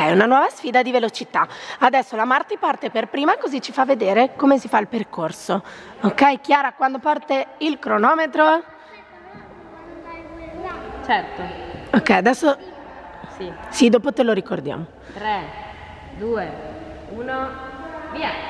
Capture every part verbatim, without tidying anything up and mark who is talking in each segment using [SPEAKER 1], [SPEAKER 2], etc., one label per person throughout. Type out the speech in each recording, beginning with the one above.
[SPEAKER 1] una nuova sfida di velocità. Adesso la Marti parte per prima, così ci fa vedere come si fa il percorso. Ok, Chiara, quando parte il cronometro?
[SPEAKER 2] Certo.
[SPEAKER 1] Ok, adesso
[SPEAKER 2] Sì.
[SPEAKER 1] sì, dopo te lo ricordiamo.
[SPEAKER 2] tre, due, uno, via!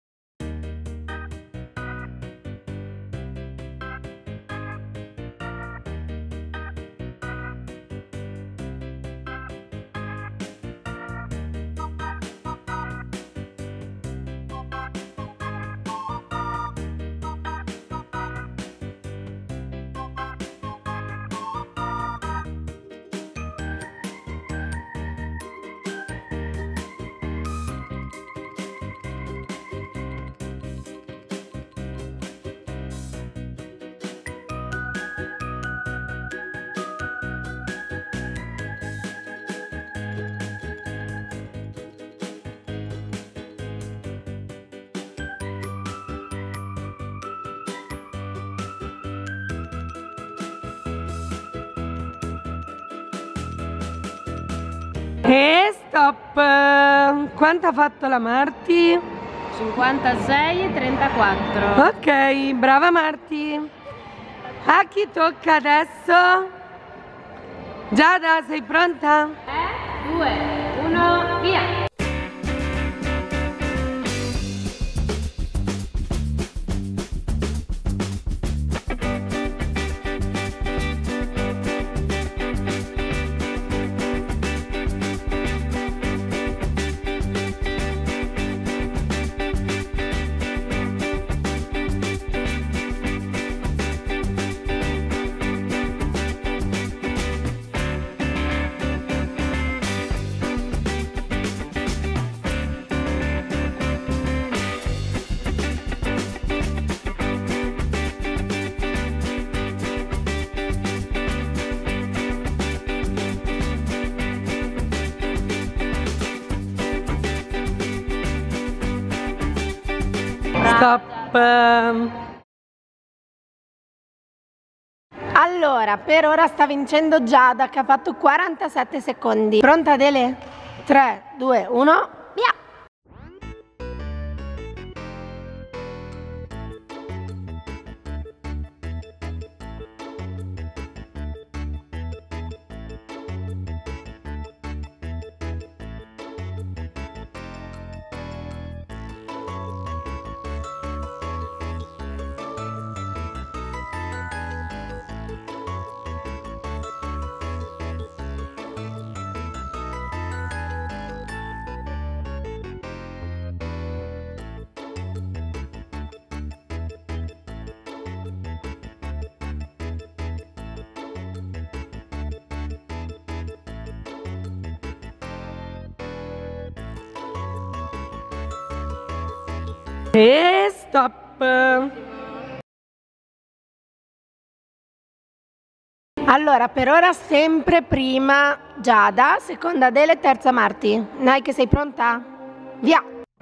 [SPEAKER 1] E stop! Quanto ha fatto la Marti?
[SPEAKER 2] cinquantasei e trentaquattro.
[SPEAKER 1] Ok, brava Marti. A chi tocca adesso? Giada, sei pronta?
[SPEAKER 2] tre, due, uno, via!
[SPEAKER 1] Stop! Allora, per ora sta vincendo Giada che ha fatto quarantasette secondi. Pronta Adele? tre, due, uno, via! E stop! Allora, per ora sempre prima Giada, seconda Adele, terza Marti. Dai che sei pronta? Via!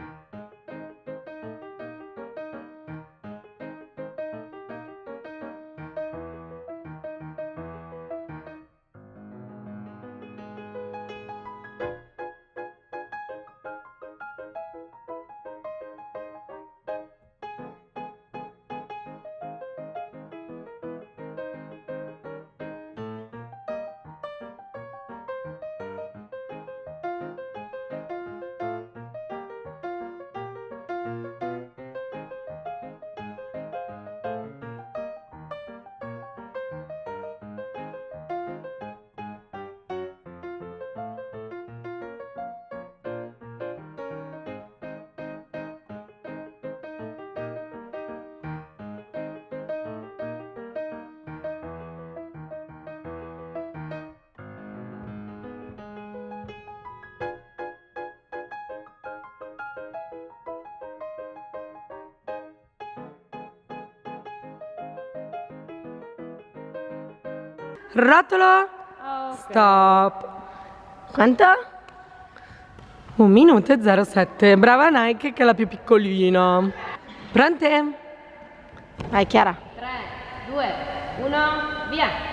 [SPEAKER 1] Rotolo,
[SPEAKER 2] Okay.
[SPEAKER 1] Stop. Quanto? Un minuto e zero sette. Brava Nike che è la più piccolina. Pronte? Vai Chiara.
[SPEAKER 2] tre, due, uno, via!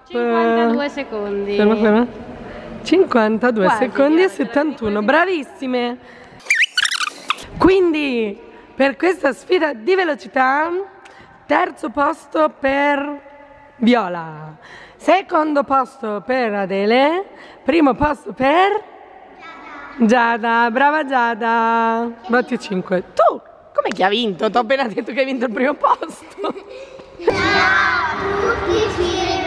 [SPEAKER 2] cinquantadue secondi.
[SPEAKER 1] Ferma, ferma. cinquantadue
[SPEAKER 2] Quasi,
[SPEAKER 1] secondi e
[SPEAKER 2] quasi,
[SPEAKER 1] settantuno. Bravissime. Quindi, per questa sfida di velocità, terzo posto per Viola, secondo posto per Adele, primo posto per Giada. Brava Giada. Batti cinque. Tu, com'è che ha vinto? Ti ho appena detto che hai vinto il primo posto.
[SPEAKER 3] Ciao a tutti, ci